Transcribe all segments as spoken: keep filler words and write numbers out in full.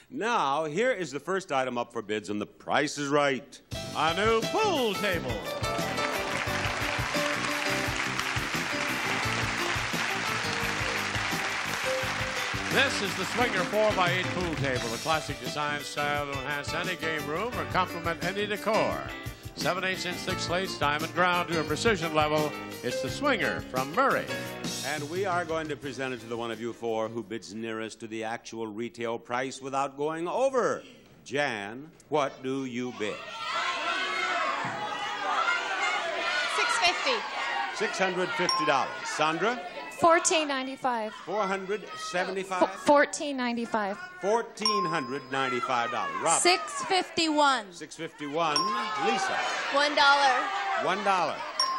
Now, here is the first item up for bids, and the price is right. A new pool table. This is the Swinger four by eight pool table, a classic design style to enhance any game room or complement any decor. seven eighths inch thick slates, diamond ground to a precision level. It's the Swinger from Murray. And we are going to present it to the one of you four who bids nearest to the actual retail price without going over. Jan, what do you bid? six fifty. six hundred fifty dollars. Sandra? fourteen ninety-five. four hundred seventy-five. fourteen ninety-five. fourteen ninety-five dollars. Robin? six fifty-one. six fifty-one. Lisa? One dollar. One dollar.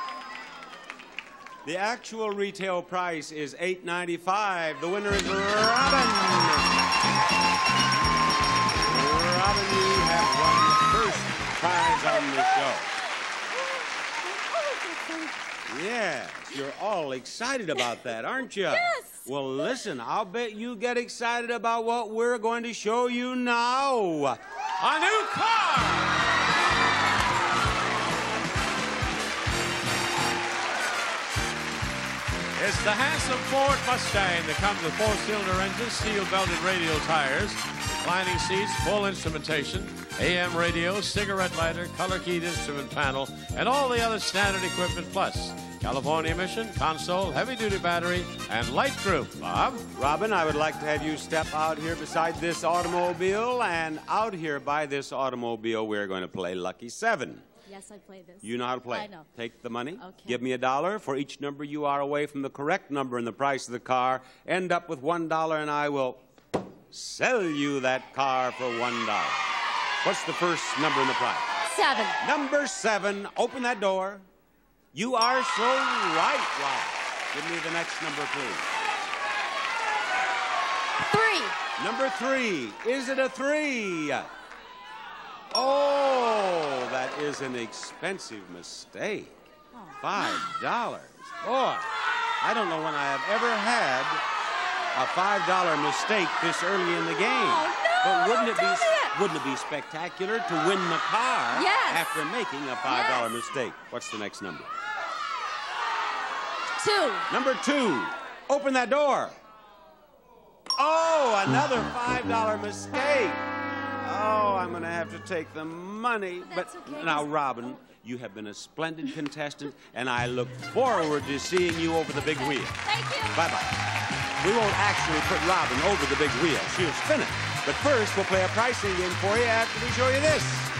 The actual retail price is eight ninety-five. The winner is Robin. Robin, you have won the first prize on the show. Yes, you're all excited about that, aren't you? Yes. Well, listen, I'll bet you get excited about what we're going to show you now. A new car! It's the handsome Ford Mustang that comes with four-cylinder engine, steel-belted radial tires, reclining seats, full instrumentation, A M radio, cigarette lighter, color-keyed instrument panel, and all the other standard equipment plus California emission, console, heavy-duty battery, and light group. Bob? Robin, I would like to have you step out here beside this automobile, and out here by this automobile, we're going to play Lucky Seven. Yes, I play this. You know how to play? I know. Take the money. Okay. Give me a dollar for each number you are away from the correct number in the price of the car. End up with one dollar, and I will sell you that car for one dollar. What's the first number in the price? Seven. Number seven. Open that door. You are so right, Rob. Give me the next number, please. Three. Number three. Is it a three? Oh, that is an expensive mistake. Five dollars. Boy, I don't know when I have ever had a five dollar mistake this early in the game. Oh, no, but wouldn't it be don't tell me that. wouldn't it be spectacular to win the car Yes. after making a five dollar Yes. mistake? What's the next number? Two. Number two. Open that door. Oh, another five dollar mistake. Oh, I'm going to have to take the money. That's but okay, now, 'cause- Robin, you have been a splendid contestant, and I look forward to seeing you over the big wheel. Thank you. Bye-bye. We won't actually put Robin over the big wheel. She'll spin it. But first, we'll play a pricing game for you after we show you this.